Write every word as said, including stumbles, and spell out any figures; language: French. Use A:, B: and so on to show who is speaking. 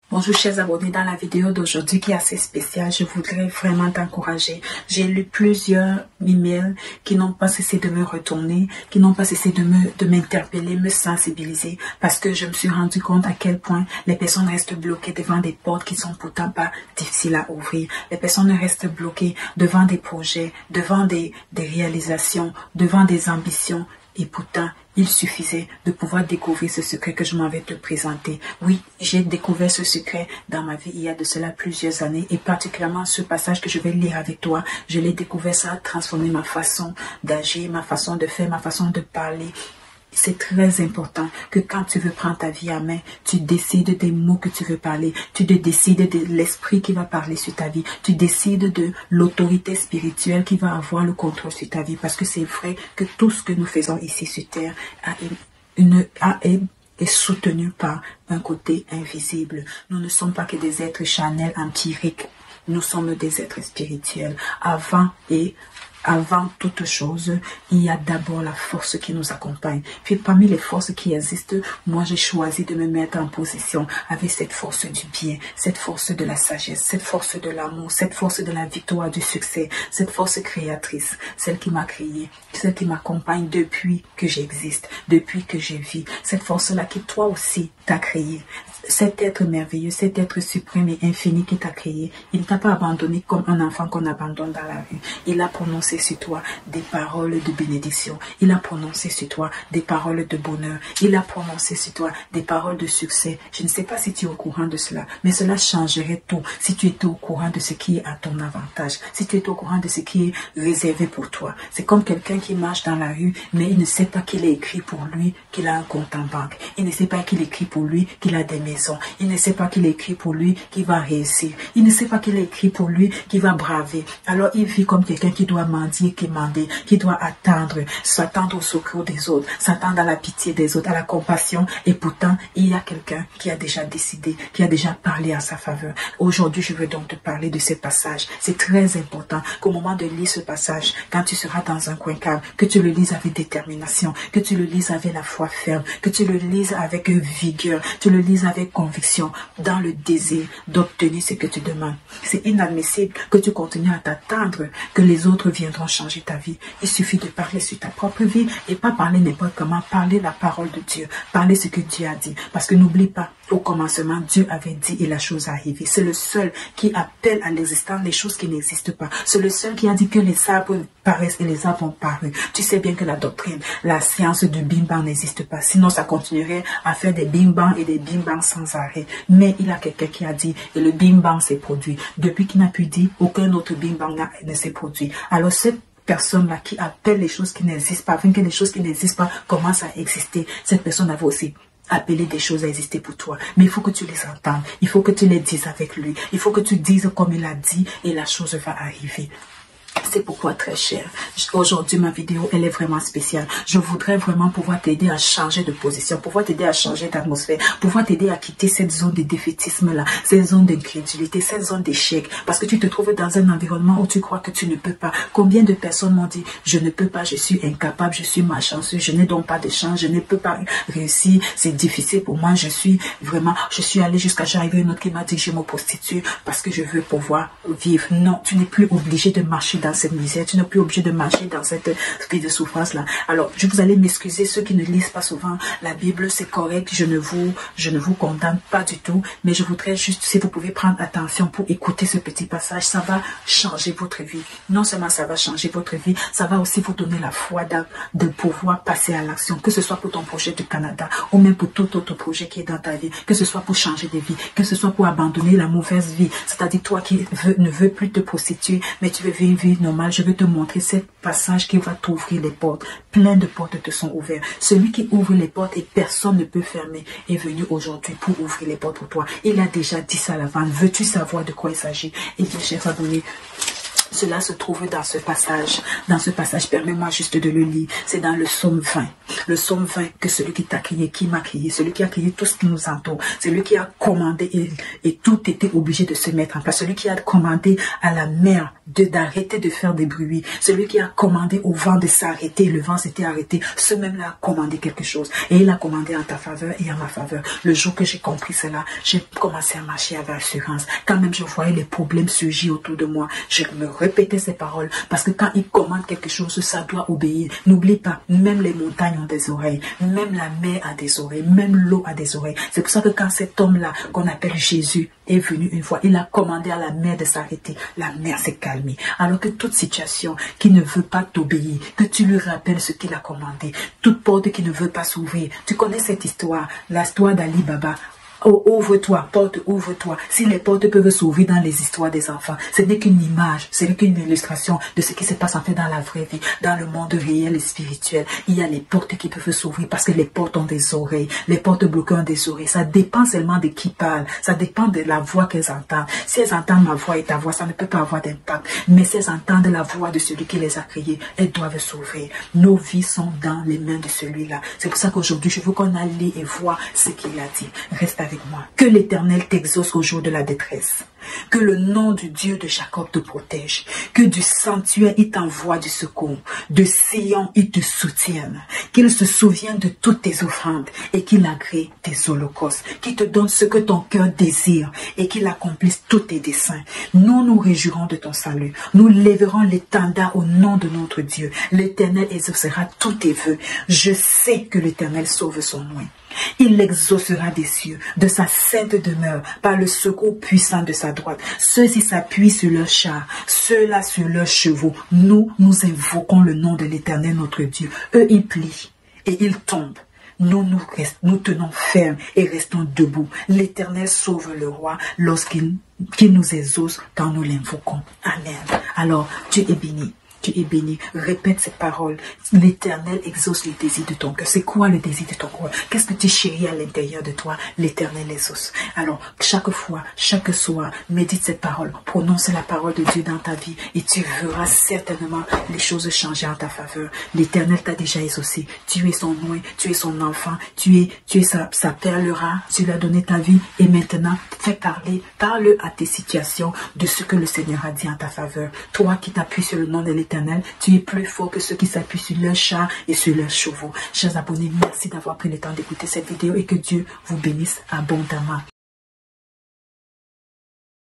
A: Bonjour chers abonnés, dans la vidéo d'aujourd'hui qui est assez spéciale, je voudrais vraiment t'encourager. J'ai lu plusieurs emails qui n'ont pas cessé de me retourner, qui n'ont pas cessé de me de m'interpeller, me sensibiliser, parce que je me suis rendu compte à quel point les personnes restent bloquées devant des portes qui sont pourtant pas difficiles à ouvrir. Les personnes restent bloquées devant des projets, devant des, des réalisations, devant des ambitions. Et pourtant, il suffisait de pouvoir découvrir ce secret que je m'en vais te présenter. Oui, j'ai découvert ce secret dans ma vie il y a de cela plusieurs années et particulièrement ce passage que je vais lire avec toi. Je l'ai découvert, ça a transformé ma façon d'agir, ma façon de faire, ma façon de parler. C'est très important que quand tu veux prendre ta vie à main, tu décides des mots que tu veux parler, tu te décides de l'esprit qui va parler sur ta vie, tu décides de l'autorité spirituelle qui va avoir le contrôle sur ta vie, parce que c'est vrai que tout ce que nous faisons ici sur terre a une, a, est, est soutenu par un côté invisible. Nous ne sommes pas que des êtres charnels empiriques, nous sommes des êtres spirituels. Avant et Avant toute chose, il y a d'abord la force qui nous accompagne. Puis parmi les forces qui existent, moi j'ai choisi de me mettre en position avec cette force du bien, cette force de la sagesse, cette force de l'amour, cette force de la victoire, du succès, cette force créatrice, celle qui m'a créé, celle qui m'accompagne depuis que j'existe, depuis que je vis. Cette force-là qui toi aussi t'a créé. Cet être merveilleux, cet être suprême et infini qui t'a créé, il ne t'a pas abandonné comme un enfant qu'on abandonne dans la rue. Il a prononcé sur toi des paroles de bénédiction. Il a prononcé sur toi des paroles de bonheur. Il a prononcé sur toi des paroles de succès. Je ne sais pas si tu es au courant de cela, mais cela changerait tout si tu étais au courant de ce qui est à ton avantage, si tu étais au courant de ce qui est réservé pour toi. C'est comme quelqu'un qui marche dans la rue, mais il ne sait pas qu'il est écrit pour lui qu'il a un compte en banque. Il ne sait pas qu'il est écrit pour lui qu'il a des maisons. Il ne sait pas qu'il est écrit pour lui qu'il va réussir. Il ne sait pas qu'il est écrit pour lui qu'il va braver. Alors il vit comme quelqu'un qui doit mendier, qui demander, qui doit attendre, s'attendre au secours des autres, s'attendre à la pitié des autres, à la compassion. Et pourtant, il y a quelqu'un qui a déjà décidé, qui a déjà parlé à sa faveur. Aujourd'hui, je veux donc te parler de ce passage. C'est très important qu'au moment de lire ce passage, quand tu seras dans un coin calme, que tu le lises avec détermination, que tu le lises avec la foi ferme, que tu le lises avec vigueur, tu le lises avec conviction, dans le désir d'obtenir ce que tu demandes. C'est inadmissible que tu continues à t'attendre que les autres viendront changer ta vie. Il suffit de parler sur ta propre vie et pas parler n'importe comment, parler la parole de Dieu, parler ce que Dieu a dit. Parce que n'oublie pas, au commencement, Dieu avait dit et la chose a arrivé. C'est le seul qui appelle à l'existence les choses qui n'existent pas. C'est le seul qui a dit que les arbres paraissent et les arbres ont paru. Tu sais bien que la doctrine, la science du Big Bang n'existe pas. Sinon, ça continuerait à faire des Big Bang et des Big Bang sans arrêt. Mais il y a quelqu'un qui a dit et le Big Bang s'est produit. Depuis qu'il n'a pu dire, aucun autre Big Bang ne s'est produit. Alors, cette personne-là qui appelle les choses qui n'existent pas, afin que les choses qui n'existent pas commencent à exister, cette personne avait aussi appelé des choses à exister pour toi. Mais il faut que tu les entendes. Il faut que tu les dises avec lui. Il faut que tu dises comme il a dit et la chose va arriver. C'est pourquoi, très cher, aujourd'hui ma vidéo elle est vraiment spéciale. Je voudrais vraiment pouvoir t'aider à changer de position, pouvoir t'aider à changer d'atmosphère, pouvoir t'aider à quitter cette zone de défaitisme là, cette zone d'incrédulité, cette zone d'échec, parce que tu te trouves dans un environnement où tu crois que tu ne peux pas. Combien de personnes m'ont dit je ne peux pas, je suis incapable, je suis malchanceux, je n'ai donc pas de chance, je ne peux pas réussir, c'est difficile pour moi, je suis vraiment, je suis allé jusqu'à j'arrive une autre qui m'a dit que je me prostitue parce que je veux pouvoir vivre. Non, tu n'es plus obligé de marcher dans cette misère, tu n'es plus obligé de marcher dans cette vie de souffrance là. Alors je vous allez m'excuser ceux qui ne lisent pas souvent la Bible, c'est correct, je ne vous je ne vous condamne pas du tout, mais je voudrais juste, si vous pouvez prendre attention pour écouter ce petit passage, ça va changer votre vie. Non seulement ça va changer votre vie, ça va aussi vous donner la foi de, de pouvoir passer à l'action, que ce soit pour ton projet du Canada ou même pour tout autre projet qui est dans ta vie, que ce soit pour changer de vie, que ce soit pour abandonner la mauvaise vie, c'est-à-dire toi qui veux, ne veux plus te prostituer mais tu veux vivre une vie normale. Je vais te montrer ce passage qui va t'ouvrir les portes. Plein de portes te sont ouvertes. Celui qui ouvre les portes et personne ne peut fermer est venu aujourd'hui pour ouvrir les portes pour toi. Il a déjà dit ça à l'avant. Veux-tu savoir de quoi il s'agit? Et bien, chers abonnés, Cela se trouve dans ce passage. Dans ce passage, permets-moi juste de le lire. C'est dans le psaume vingt. Le psaume vingt, que celui qui t'a crié, qui m'a crié, celui qui a crié tout ce qui nous entoure, celui qui a commandé et, et tout était obligé de se mettre en place, celui qui a commandé à la mer de d'arrêter de faire des bruits, celui qui a commandé au vent de s'arrêter, le vent s'était arrêté, ce même-là a commandé quelque chose et il a commandé en ta faveur et en ma faveur. Le jour que j'ai compris cela, j'ai commencé à marcher avec assurance. Quand même je voyais les problèmes surgir autour de moi, je me répétais ces paroles parce que quand il commande quelque chose, ça doit obéir. N'oublie pas, même les montagnes ont des oreilles, même la mer a des oreilles, même l'eau a des oreilles. C'est pour ça que quand cet homme-là, qu'on appelle Jésus, est venu une fois, il a commandé à la mer de s'arrêter. La mer s'est calmée. Alors que toute situation qui ne veut pas t'obéir, que tu lui rappelles ce qu'il a commandé, toute porte qui ne veut pas s'ouvrir. Tu connais cette histoire, l'histoire d'Ali Baba. Oh, ouvre-toi, porte, ouvre-toi. Si les portes peuvent s'ouvrir dans les histoires des enfants, ce n'est qu'une image, ce n'est qu'une illustration de ce qui se passe en fait dans la vraie vie, dans le monde réel et spirituel. Il y a les portes qui peuvent s'ouvrir parce que les portes ont des oreilles, les portes bloquées ont des oreilles. Ça dépend seulement de qui parle, ça dépend de la voix qu'elles entendent. Si elles entendent ma voix et ta voix, ça ne peut pas avoir d'impact. Mais si elles entendent la voix de celui qui les a créées, elles doivent s'ouvrir. Nos vies sont dans les mains de celui-là. C'est pour ça qu'aujourd'hui, je veux qu'on aille lire et voir ce qu'il a dit. Reste avec moi. Que l'Éternel t'exauce au jour de la détresse. Que le nom du Dieu de Jacob te protège. Que du sanctuaire il t'envoie du secours. De Sion il te soutienne. Qu'il se souvienne de toutes tes offrandes et qu'il agrée tes holocaustes. Qu'il te donne ce que ton cœur désire et qu'il accomplisse tous tes desseins. Nous nous réjouirons de ton salut. Nous lèverons l'étendard au nom de notre Dieu. L'Éternel exaucera tous tes vœux. Je sais que l'Éternel sauve son oint. Il l'exaucera des cieux, de sa sainte demeure, par le secours puissant de sa droite. Ceux-ci s'appuient sur leurs chars, ceux-là sur leurs chevaux. Nous, nous invoquons le nom de l'Éternel notre Dieu. Eux, ils plient et ils tombent. Nous, nous, restons, nous tenons ferme et restons debout. L'Éternel sauve le roi lorsqu'il qu'il nous exauce quand nous l'invoquons. Amen. Alors, Dieu est béni. Tu es béni. Répète ces paroles. L'Éternel exauce les désirs de ton cœur. C'est quoi le désir de ton cœur? Qu'est-ce que tu chéris à l'intérieur de toi? L'Éternel exauce. Alors, chaque fois, chaque soir, médite cette parole. Prononce la parole de Dieu dans ta vie et tu verras certainement les choses changer en ta faveur. L'Éternel t'a déjà exaucé. Tu es son oint, tu es son enfant, tu es, tu es sa, sa perle rare. Tu lui as donné ta vie et maintenant, fais parler, parle à tes situations de ce que le Seigneur a dit en ta faveur. Toi qui t'appuies sur le nom de l'Éternel, tu es plus fort que ceux qui s'appuient sur leurs chars et sur leurs chevaux. Chers abonnés, merci d'avoir pris le temps d'écouter cette vidéo et que Dieu vous bénisse abondamment.